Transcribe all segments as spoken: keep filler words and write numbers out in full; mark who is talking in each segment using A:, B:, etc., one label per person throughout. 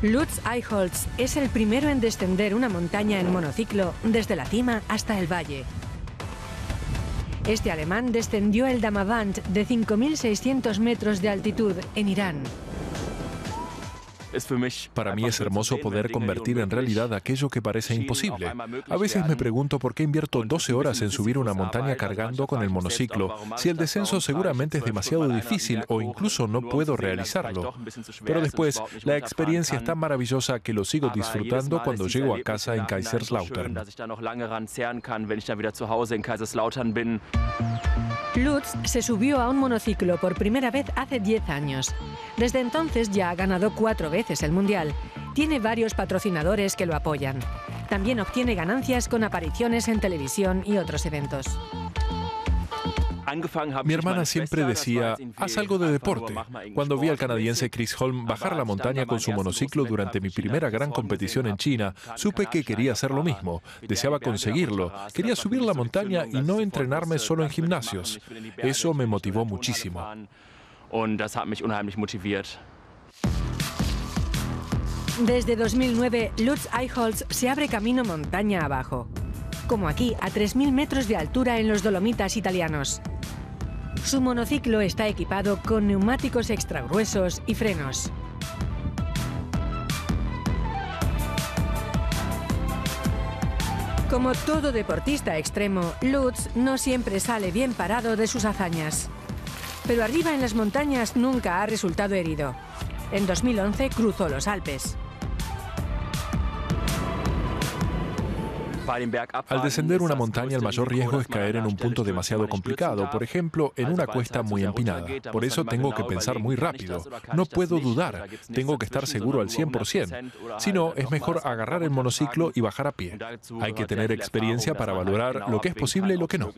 A: Lutz Eichholz es el primero en descender una montaña en monociclo desde la cima hasta el valle. Este alemán descendió el Damavand de cinco mil seiscientos metros de altitud en Irán.
B: Para mí es hermoso poder convertir en realidad aquello que parece imposible. A veces me pregunto por qué invierto doce horas en subir una montaña cargando con el monociclo, si el descenso seguramente es demasiado difícil o incluso no puedo realizarlo. Pero después, la experiencia es tan maravillosa que lo sigo disfrutando cuando llego a casa en Kaiserslautern.
A: Lutz se subió a un monociclo por primera vez hace diez años. Desde entonces ya ha ganado cuatro veces el Mundial. Tiene varios patrocinadores que lo apoyan. También obtiene ganancias con apariciones en televisión y otros eventos.
B: Mi hermana siempre decía, haz algo de deporte. Cuando vi al canadiense Chris Holm bajar la montaña con su monociclo durante mi primera gran competición en China, supe que quería hacer lo mismo. Deseaba conseguirlo. Quería subir la montaña y no entrenarme solo en gimnasios. Eso me motivó muchísimo.
A: Desde dos mil nueve, Lutz Eichholz se abre camino montaña abajo. Como aquí, a tres mil metros de altura en los Dolomitas italianos. Su monociclo está equipado con neumáticos extra gruesos y frenos. Como todo deportista extremo, Lutz no siempre sale bien parado de sus hazañas. Pero arriba en las montañas nunca ha resultado herido. En dos mil once cruzó los Alpes.
B: Al descender una montaña, el mayor riesgo es caer en un punto demasiado complicado, por ejemplo, en una cuesta muy empinada. Por eso tengo que pensar muy rápido. No puedo dudar, tengo que estar seguro al cien por ciento. Si no, es mejor agarrar el monociclo y bajar a pie. Hay que tener experiencia para valorar lo que es posible y lo que no.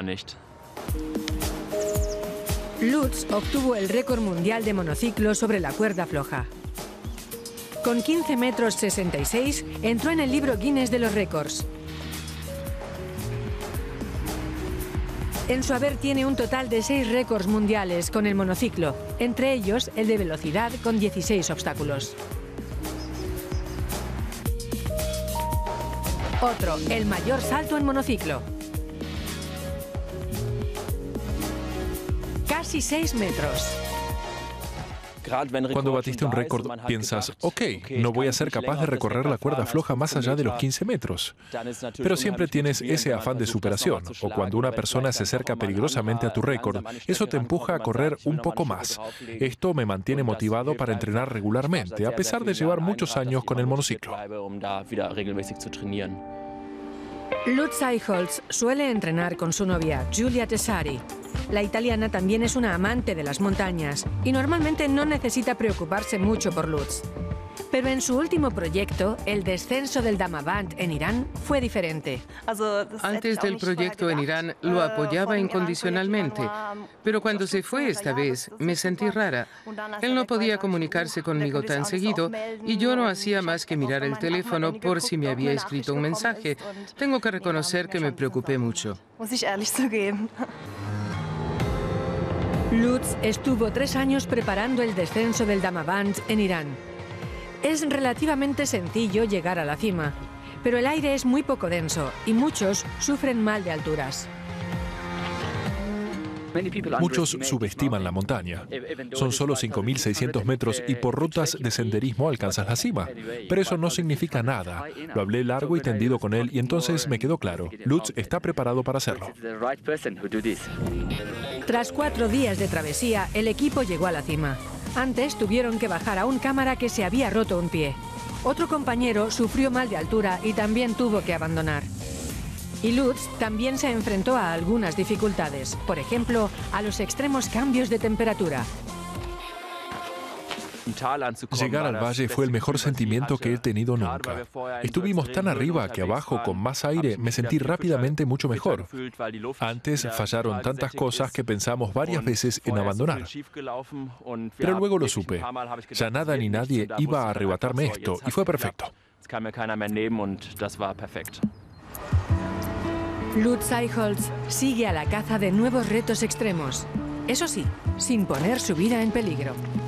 A: Lutz obtuvo el récord mundial de monociclo sobre la cuerda floja. Con quince metros sesenta y seis, entró en el libro Guinness de los récords. En su haber tiene un total de seis récords mundiales con el monociclo, entre ellos el de velocidad con dieciséis obstáculos. Otro, el mayor salto en monociclo. Casi seis metros.
B: Cuando batiste un récord, piensas, ok, no voy a ser capaz de recorrer la cuerda floja más allá de los quince metros. Pero siempre tienes ese afán de superación, o cuando una persona se acerca peligrosamente a tu récord, eso te empuja a correr un poco más. Esto me mantiene motivado para entrenar regularmente, a pesar de llevar muchos años con el monociclo.
A: Lutz Eichholz suele entrenar con su novia, Giulia Tessari. La italiana también es una amante de las montañas y normalmente no necesita preocuparse mucho por Lutz. Pero en su último proyecto, el descenso del Damavand en Irán, fue diferente.
C: Antes del proyecto en Irán lo apoyaba incondicionalmente, pero cuando se fue esta vez me sentí rara. Él no podía comunicarse conmigo tan seguido y yo no hacía más que mirar el teléfono por si me había escrito un mensaje. Tengo que reconocer que me preocupé mucho.
A: Lutz estuvo tres años preparando el descenso del Damavand en Irán. Es relativamente sencillo llegar a la cima, pero el aire es muy poco denso y muchos sufren mal de alturas.
B: Muchos subestiman la montaña. Son solo cinco mil seiscientos metros y por rutas de senderismo alcanzas la cima. Pero eso no significa nada. Lo hablé largo y tendido con él y entonces me quedó claro. Lutz está preparado para hacerlo.
A: Tras cuatro días de travesía, el equipo llegó a la cima. Antes tuvieron que bajar a un cámara que se había roto un pie. Otro compañero sufrió mal de altura y también tuvo que abandonar. Y Lutz también se enfrentó a algunas dificultades, por ejemplo, a los extremos cambios de temperatura.
B: Llegar al valle fue el mejor sentimiento que he tenido nunca. Estuvimos tan arriba que abajo, con más aire, me sentí rápidamente mucho mejor. Antes fallaron tantas cosas que pensamos varias veces en abandonar. Pero luego lo supe. Ya nada ni nadie iba a arrebatarme esto y fue perfecto.
A: Lutz Eichholz sigue a la caza de nuevos retos extremos. Eso sí, sin poner su vida en peligro.